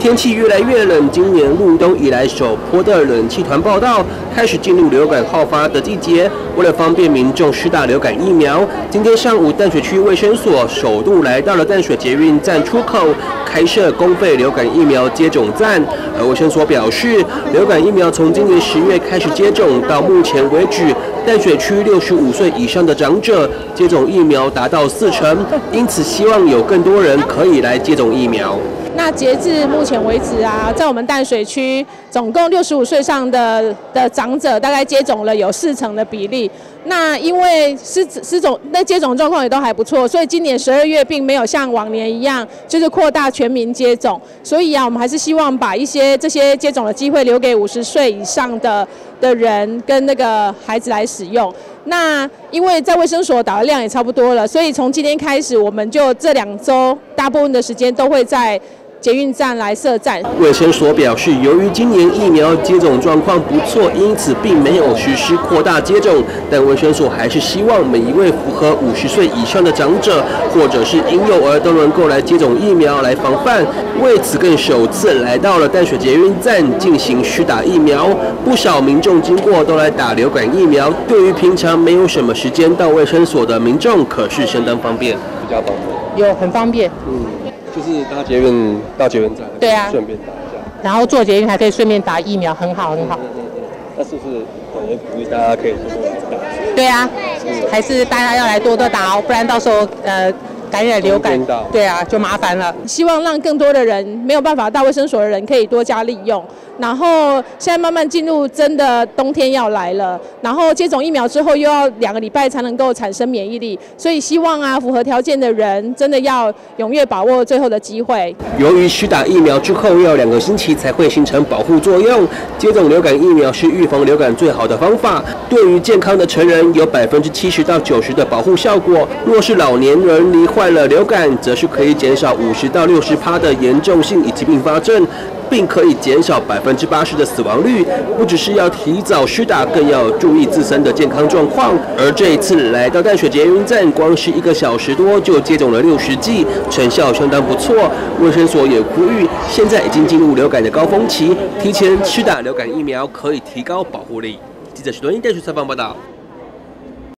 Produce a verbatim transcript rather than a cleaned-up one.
天气越来越冷，今年入冬以来首波的冷气团报道，开始进入流感好发的季节。为了方便民众施打流感疫苗，今天上午淡水区卫生所首度来到了淡水捷运站出口，开设公费流感疫苗接种站。而卫生所表示，流感疫苗从今年十月开始接种，到目前为止，淡水区六十五岁以上的长者接种疫苗达到四成，因此希望有更多人可以来接种疫苗。 那截至目前为止啊，在我们淡水区，总共六十五岁上的的长者大概接种了有四成的比例。那因为施施种那接种状况也都还不错，所以今年十二月并没有像往年一样，就是扩大全民接种。所以啊，我们还是希望把一些这些接种的机会留给五十岁以上的的人跟那个孩子来使用。那因为在卫生所打的量也差不多了，所以从今天开始，我们就这两周大部分的时间都会在捷运站来设站。 卫生所表示，由于今年疫苗接种状况不错，因此并没有实施扩大接种。但卫生所还是希望每一位符合五十岁以上的长者，或者是婴幼儿都能够来接种疫苗来防范。为此，更首次来到了淡水捷运站进行施打疫苗。不少民众经过都来打流感疫苗，对于平常没有什么时间到卫生所的民众，可是相当方便。 比较方便，有很方便。 嗯。就是搭捷运到捷运站， 对啊， 顺便打一下， 然后坐捷运还可以顺便打疫苗，很好很好。 嗯嗯嗯，那是不是也鼓励大家可以多多来打？ 对啊，还是大家要来多多打哦，不然到时候呃感染流感，对啊就麻烦了。 希望让更多的人没有办法到卫生所的人可以多加利用。然后现在慢慢进入真的冬天要来了，然后接种疫苗之后又要两个礼拜才能够产生免疫力，所以希望啊符合条件的人真的要踊跃把握最后的机会。 由于施打疫苗之后要两个星期才会形成保护作用，接种流感疫苗是预防流感最好的方法。对于健康的成人有百分之七十到九十的保护效果，若是老年人罹患了流感，则是可以减少五十到六十趴的严重性以及并发症，并可以减少百分之八十的死亡率。不只是要提早施打，更要注意自身的健康状况。而这一次来到淡水捷运站，光是一个小时多就接种了六十剂，成效相当不错。卫生所也呼吁，现在已经进入流感的高峰期，提前施打流感疫苗可以提高保护力。记者许多英淡水采访报道。